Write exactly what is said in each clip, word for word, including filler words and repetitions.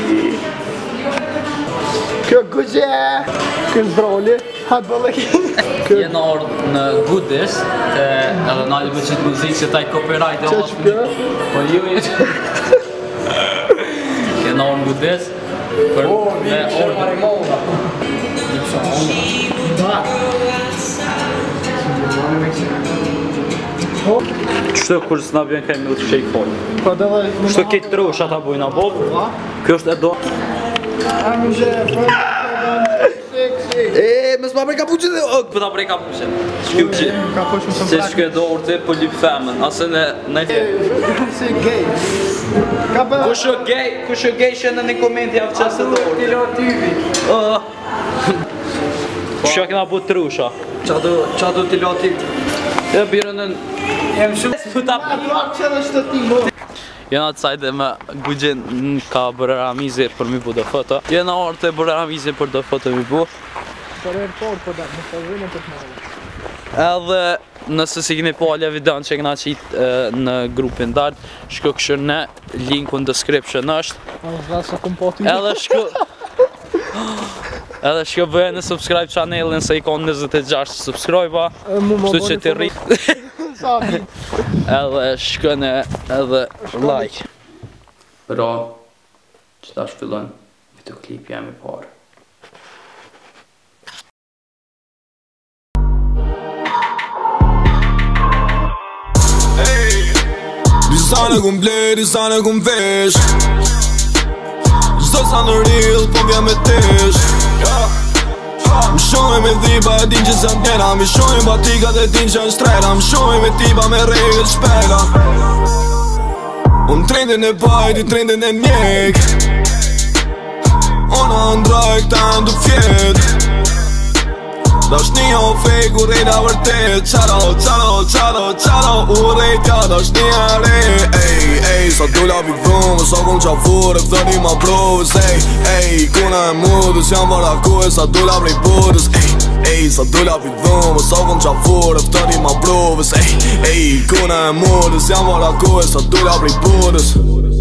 Kjo gugje! Kjo zbroli, hatë bëllëki. Jena orë në Goodies, edhe nalë me qëtë muzikë që taj copyright e Që që kjo? Po ju jetë. Jena orë në Goodies, për me orë. Qështë kur s'na bjen kaj milkshake pojnë? Po dhe dhe... Qështë këtë trush ata bojnë a bob? Kjo është Edo. A më zhe, për... E, mes ma prej kapuqin dhe... O, për ta prej kapuqin. Shkjo që... Kapuqin të Se shkjo do urte për lip femën, asë në... Në tje. Si gay. Kush o gay, kush o gay shë në një komenti javë qësë do urte. Kilo tyvi. Shkjo kena bu trusha. Qa do t'i lati? E, birën në... Jem shumë... Ta A duak që dhe shtëtimo. Jena të sajtë me gugjin ka bërë ramizi për mi bu do foto. Jena orë të bërë ramizi për do foto mi bu. Për e rëtor për da, në të zhënë për të marrë. Edhe nëse si kini po alja videon që këna qitë në grupin dartë, shko këshër në linku në description është. Edhe shko... Edhe shko bëhe në subscribe channelin se i konë njëzet e gjashtë subscribe-a. Shtu që të rritë. Edhe shko në edhe like. Pra, që ta shpillon videoklip jam i parë. Disa në kum blej, disa në kum vesh Zdo sa në real, po vja me tesh Më shojnë me dhiba e din që se më tjena Më shojnë batikat e din që në strela Më shojnë me tiba me regët shpela Unë trendin e bajt, i trendin e njek Ona ndraj këta ndu fjet Dashnia o fake, u rejta vërtet Qaro, qaro, qaro, qaro U rejt ka dashnia re Ej, ej, sa dulla pi këdhumë Sa kom qafur e fëtëni ma provës Ej, ej, kuna e mudës Jam vara kuhe sa dulla prej budës Ej, ej, sa dulla pi këdhumë Sa kom qafur e fëtëni ma provës Ej, ej, kuna e mudës Jam vara kuhe sa dulla prej budës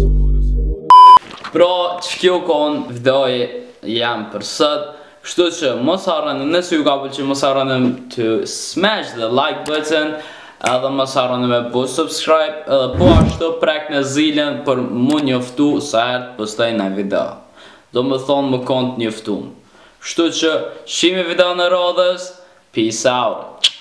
Pro, që kjo konë videoj jam për sët Kështu që mos harroni, nëse ju ka pëlqyer mos harroni to smash the like button edhe mos harroni me bu subscribe edhe po ashtu prek në zilën për mu njoftu sa herë postoj në video. Do më thonë më kont njoftum. Kështu që shihemi video në radhës. Peace out.